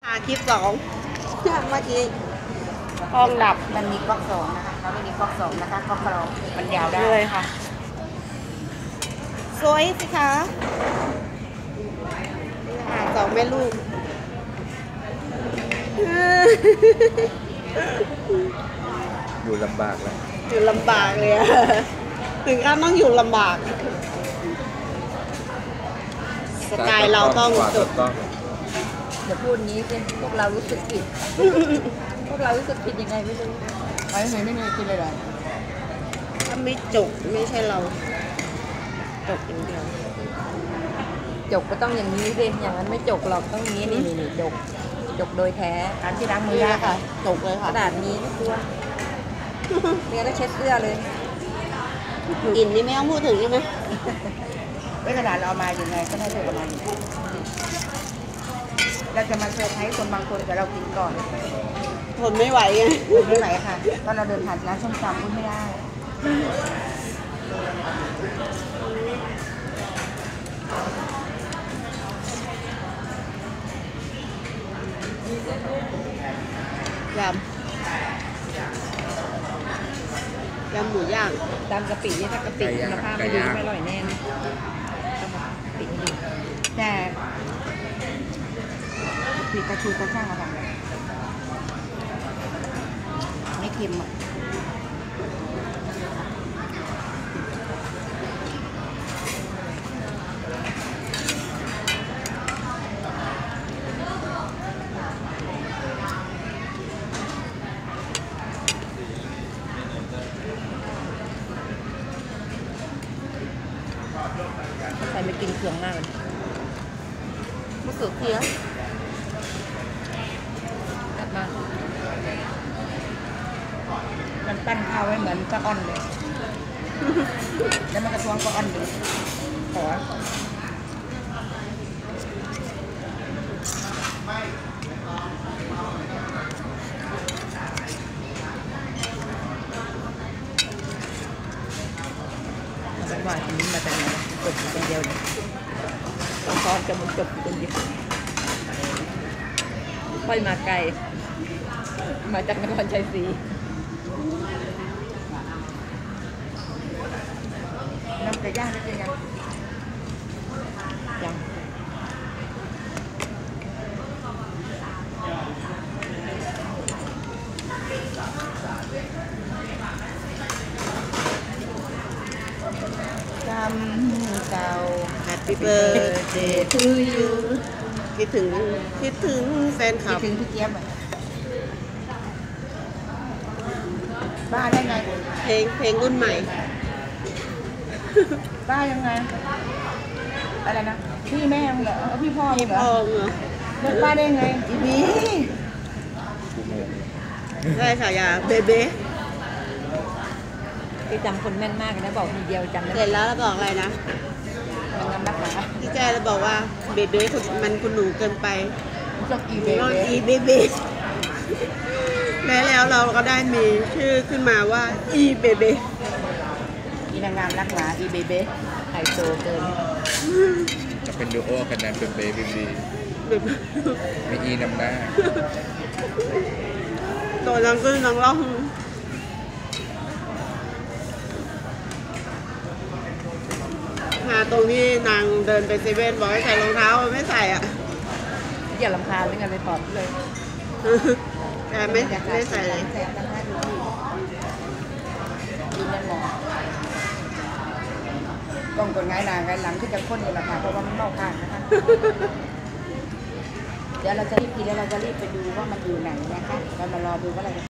คลิปสองเมื่อกี้กล้องดับมันมีก๊อกสองนะคะเขาไม่มีก๊อกสองนะคะก๊อกกรองมันยาวได้เลยค่ะสวยสิคะสองแม่ลูกอยู่ลำบากแล้วอยู่ลำบากเลยถึงขั้นต้องอยู่ลำบากสไตล์เราต้องจบอย่าพูดงี้สิพวกเรารู้สึกผิด พวกเรารู้สึกผิดยังไงไม่รู้ไม่มีกินเลยหรอถ้าไม่จบไม่ใช่เราจบอย่างเดียวจกก็ต้องอย่างนี้สิอย่างนั้นไม่จกหรอกต้องนี้นี่จกโดยแท้อันที่ล้างมือได้ค่ะจบเลยค่ะกระดาษนี้ไม่ควรเนี่ยก็เช็ดเสื้อเลยกลิ่นนี่ไม่ต้องพูดถึงใช่ไหมไม่กระดาษเราเอามาอย่างไงก็ได้เลยประมาณนี้เราจะมาเซอร์ไพรส์คนบางคนแต่เรากินก่อนทนไม่ไหวไงทนไม่ไหวค่ะตอนเราเดินผ่านร้านส้มตำพูดไม่ได้ยำหมูย่างตามกะปิเนี่ยถ้ากะปิคุณภาพไม่ดีไม่อร่อยแน่นะปิดดีแต่ปิดกระชูกระช่างอะไรไม่เค็มอ่ะใครไม่กินเครื่องมากเลยมะเขือเคี้ยวตัดมามันปั้นข้าวไว้เหมือนปลาอ่อนเลยแล้วมันกระท้วงปลาอ่อนเลยขอว่าทีนี้มาจากไหนจบคนเดียวเลยต้องซ้อนกันมันจบคนเดียวค่อยมาไกลมาจากนครชัยศรีน้ำไก่ย่างนั่นเองยังจำเก่า Happy birthday to you คิดถึงแฟนคลับคิดถึงพี่เจี๊ยบอ่ะบ้าได้ไงเพลงรุ่นใหม่บ้ายังไงอะไรนะพี่แม่เหรอพี่พ่อเหรอเลิกบ้าได้ไงอีบีได้ฉายาเบเบ้ที่จำคนแม่นมากนะบอกทีเดียวจำได้เสร็จแล้วเราบอกอะไรนะมันงามนักหนาพี่แจ้เราบอกว่าเบเบ้มันคุณหนูเกินไปจบอีเบเบ้แล้วเราก็ได้มีชื่อขึ้นมาว่าอีเบเบ้อีนางงามนักหนาอีเบเบ้ไฮโซเกินจะเป็นดูโอกันนะเป็นเบบีไม่อีนำหน้าตัวน้องขึ้นน้องร้องตรงที่นางเดินไปเซเว่นบอกให้ใส่รองเท้าไม่ใส่อ่ะอย่าลำคาญไม่งั้นเลยตอบเลยแต่ไม่ใส่เลยแสบตั้งห้าดูดีแน่นอนต้องกดง่ายหนาง่ายหลังที่จะค้นอยู่ราคาเพราะว่ามันนอกข้างนะคะเดี๋ยวเราจะรีบกินแล้วเราจะรีบไปดูว่ามันอยู่ไหนนะคะเรามารอดูว่าอะไร